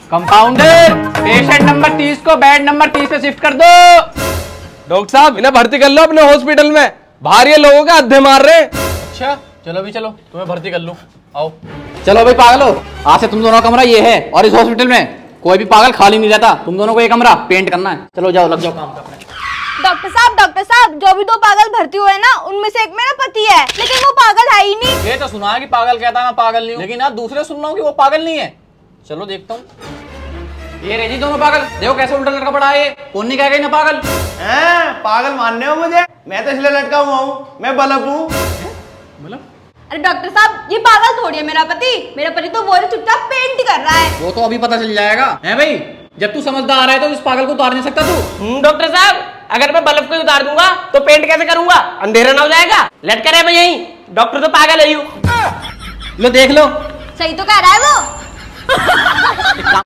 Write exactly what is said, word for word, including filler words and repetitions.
Compounder, patient number तीस को bed number तीस पे शिफ्ट कर दो। डॉक्टर साहब इन्हें भर्ती कर लो अपने हॉस्पिटल में, बाहर ये लोगों का अद्धे मार रहे हैं। अच्छा चलो भी चलो, तुम्हें भर्ती कर लूं। आओ चलो भाई पागलो, आज से तुम दोनों का कमरा ये है और इस हॉस्पिटल में कोई भी पागल खाली नहीं रहता। तुम दोनों को ये कमरा पेंट करना है। चलो जाओ, लग जाओ काम करने। डॉक्टर साहब डॉक्टर साहब जो भी दो पागल भर्ती हुए ना उनमें से एक मेरा पति है, लेकिन वो पागल है ही नहीं। ये तो सुना है कि पागल कहता है मैं पागल नहीं हूँ, लेकिन यार दूसरे सुन रहा हूँ कि वो पागल नहीं है। चलो देखता हूँ। ये रे जी दोनों पागल, देखो कैसे उल्टा लटका पड़ा है। कौन नहीं कह गई ना पागल हैं? पागल मानने हो मुझे? मैं तो इसलिए लटका हुआ हूँ, मैं बल्ब हूँ। मतलब अरे डॉक्टर साहब ये पागल थोड़ी है मेरा पति। मेरा पति तो वो चुपचाप पेंट कर रहा है। वो तो अभी पता चल जाएगा। है भाई, जब तू समझदार है तो इस पागल को उतार नहीं सकता तू। डॉक्टर साहब अगर मैं बल्ब को उतार दूंगा तो पेंट कैसे करूंगा? अंधेरा ना हो जाएगा? लटका रहे मैं यहीं, डॉक्टर तो पागल है यू। लो देख लो, सही तो कह रहा है वो।